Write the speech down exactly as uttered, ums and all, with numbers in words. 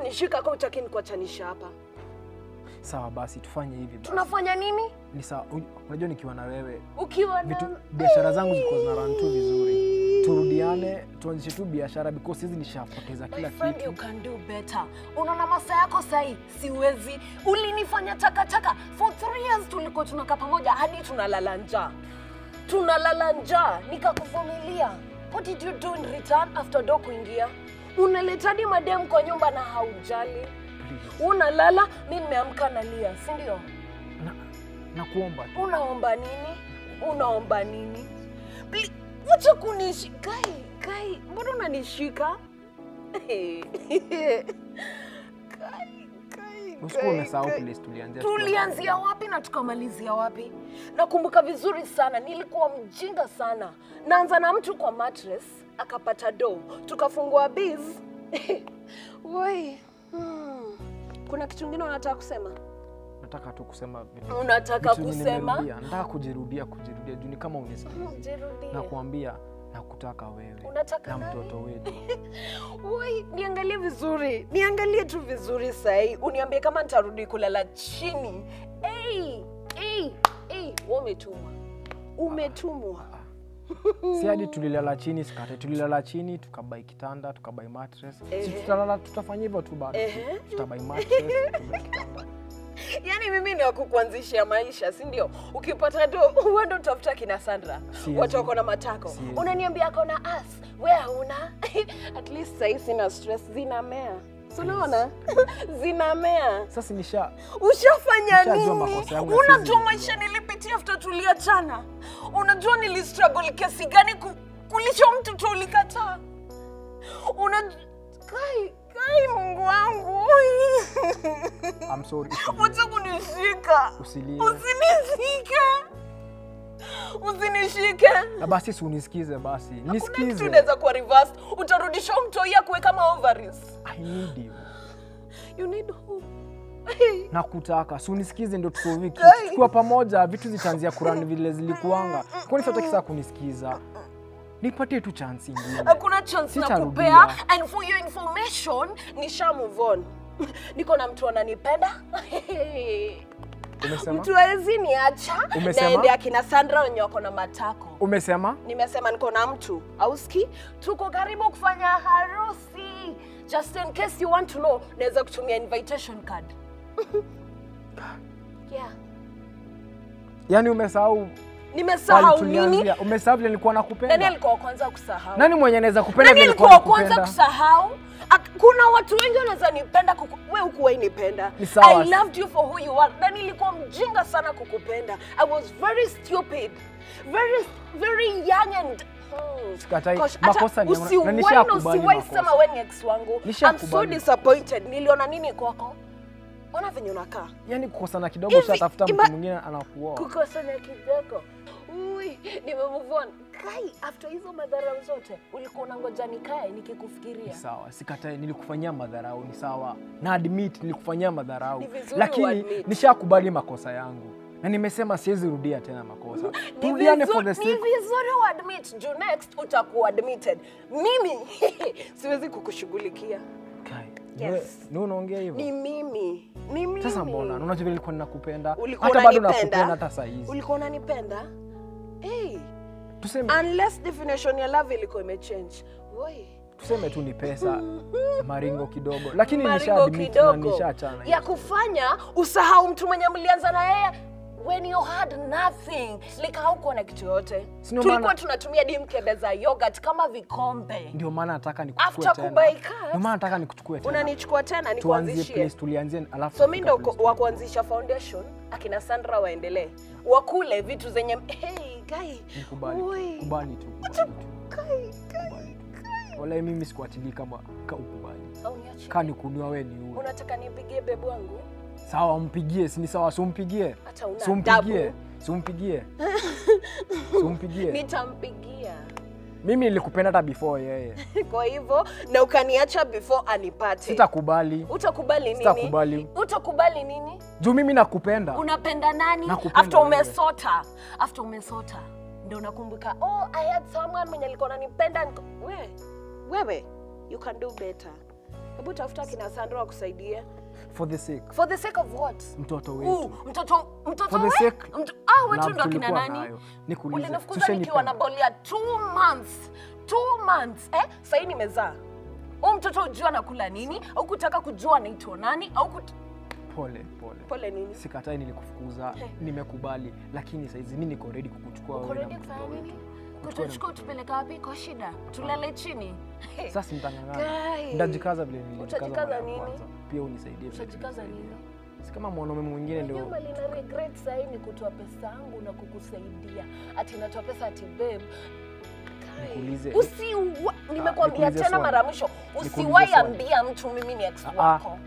Nishika kwa utaki nikuachanisha hapa. Sawa basi tufanye hivi basi. Tunafanya nini? Ni sawa. Unajua nikiwa na wewe. Ukiwa vitu, na biashara zangu ziko zina run tu vizuri. Turudiane, tuanzishe tu biashara because hizi nishapoteza kila kitu. My friend, you can do better. Unaona masaa yako sahi, siwezi. Ulinifanya takataka. For three years tulikuwa tunakaa pamoja hadi tunalala njaa. Tunalala njaa, nikakuvumilia. What did you do in return after do kuingia? Unaleta hadi madem kwa nyumba na haujali. Unalala, mimi nimeamka nalia, si ndio? Na nakuomba tu. Unaomba nini? Unaomba nini? Wacha kunishika. Kai, kai, mbona unanishika? Kai, kai. Usiku umesahau place tulianzia. Tulianzia wapi na tukamalizia wapi? Nakumbuka vizuri sana, nilikuwa mjinga sana. Naanza na mtu kwa mattress, akapata do. Tukafungua biz. Woi. Hmm. Kuna kitu kingine unataka kusema? Nataka tu kusema vitu. Unataka vitu kusema? Nataka kujirudia, kujirudia juu ni kama unisikiza. Jirudia. Na kuambia nakutaka wewe. Unataka na nani? Mtoto wetu. Woi, niangalie vizuri. Niangalie tu vizuri sahi. Uniambie kama nitarudi kulala chini. Hey, hey, hey, umetumwa. Umetumwa. Si hadi tulilala chini, sikate tulilala chini, tukabai kitanda, tukabai mattress. Eh. Si tutalala tutafanya hivyo tu bado. Eh. Tutabai mattress, tukabai kitanda. Yaani mimi ni wakukuanzishia maisha, si ndio? Ukipata do, wewe ndo utafuta kina Sandra. Watu wako na matako. Unaniambia ako na ass, wewe huna. At least sasa sina stress, zinamea. Unaona? Zinamea. Sasa nisha ushafanya nini? Unajua maisha nilipitia after tuliachana. Unajua nilistruggle kiasi gani kulisha mtu tu ulikataa. Una kai kai Mungu wangu. I'm sorry. Wacha kunishika. Usilie. Usinishike. Usinishike. Na basi si unisikize basi. Nisikize. Kuna kitu unaweza kuwa reverse. Utarudisha mtoi ya kuweka kama ovaries. I need you. You need who? Nakutaka. Si unisikize ndio tusolve kitu. Tukiwa pamoja vitu zitaanzia kurani vile zilikuanga. Kwani sio utakisa kunisikiza? Nipatie tu chance nyingine. Hakuna chance nakupea, and for your information nisha move on. Niko na mtu ananipenda. Umesema? Mtu hawezi niacha. Naende akina Sandra wenye wako na matako. Umesema? Nimesema niko na mtu. Auski, tuko karibu kufanya harusi. Just in case you want to know, naweza kutumia invitation card. Yeah. Yaani umesahau? Nimesahau nini? Umesahau vile nilikuwa nakupenda. Nani alikuwa kwanza kusahau? Nani mwenye anaweza kupenda vile nilikuwa nakupenda? Nani alikuwa kwanza kusahau? Kuna watu wengi wanaweza nipenda kuku... wewe hukuwahi nipenda. I loved you for who you are. Na nilikuwa mjinga sana kukupenda. I was very stupid. Very very young and Sikatai makosa ni na nishakubali makosa. Sema wewe ni ex wangu. I'm so disappointed. Niliona nini kwako? Ona venye unakaa. Yaani kukosana kidogo ushatafuta mtu mwingine anakuoa. Kukosana kidogo. Ui, nimemove on. Kai, after hizo madharau zote, ulikuwa unangoja nikae nikikufikiria. Sawa, sikatai nilikufanyia madharau, ni sawa. Na admit nilikufanyia madharau. Lakini nishakubali makosa yangu. Na nimesema siwezi rudia tena makosa. Tuliane for the sake. Ni vizuri uadmit, juu next utakuwa admitted. Mimi siwezi kukushughulikia. Kai. Yes. Ni unaongea hivyo? Ni mimi. Ni mimi. Sasa mbona? Unajua vile nilikuwa ninakupenda. Hata bado nakupenda hata saa hizi. Ulikuwa unanipenda? Hey. Tuseme unless definition ya love ilikuwa imechange. Woi. Tuseme tu ni pesa, maringo kidogo. Lakini nishaadmit na nishaachana. Ya kufanya usahau mtu mwenye mlianza na yeye when you had nothing. Like hauko na kitu yote. Tulikuwa tunatumia dimkebe za yogurt kama vikombe. Ndio maana nataka nikuchukue tena. After kubaika. Ndio maana nataka nikuchukue tena. Unanichukua tena nikuanzishie. Tuanzie place tulianzia alafu. So mimi ndo wa kuanzisha foundation, akina Sandra waendelee. Wakule vitu zenye hey guy. Kubali. Kubali tu. Kai kai. Wala mimi sikuatilii kama ukubali. Kani kunua wewe ni huyo. Unataka nipigie bebu wangu? Sawa, mpigie, si ni sawa, so mpigie. So mpigie. So mpigie. So mpigie. Nitampigia. Mimi nilikupenda hata before yeye. Kwa hivyo na ukaniacha before anipate. Sitakubali. Utakubali nini? Sitakubali. Utakubali nini? Juu mimi nakupenda. Unapenda nani? Nakupenda after umesota. After umesota. Ndio unakumbuka, oh I had someone mwenye alikuwa ananipenda. Wewe, wewe, you can do better. Hebu tafuta kina Sandra wakusaidie. For the sake. For the sake of what? Mtoto wetu. Uh, mtoto mtoto For the we? sake. Mto, ah, wetu ndo kina nani? Nikuulize. Ulinifukuza nikiwa na bolia two months. two months. Eh? Sasa nimezaa. Huyu mtoto ujua nakula nini? Au kutaka kujua anaitwa nani? Au kut... Pole, pole. Pole nini? Sikatai nilikufukuza, nimekubali, lakini saizi mimi niko ready kukuchukua wewe. Uko ready kufanya nini? Kutuchukua tupeleka wapi? Kwa shida. Tulale chini. Sasa mtangangana. Ndajikaza vile nilijikaza. Utajikaza nini? Pia unisaidie. Utajikaza nini? Si kama mwanaume mwingine ndio. Unajua nina regret sasa ni kutoa pesa yangu na kukusaidia. Ati natoa pesa ati babe. Nikuulize. Usi nimekwambia tena mara mwisho usiwahi ambia mtu mimi ni ex wako.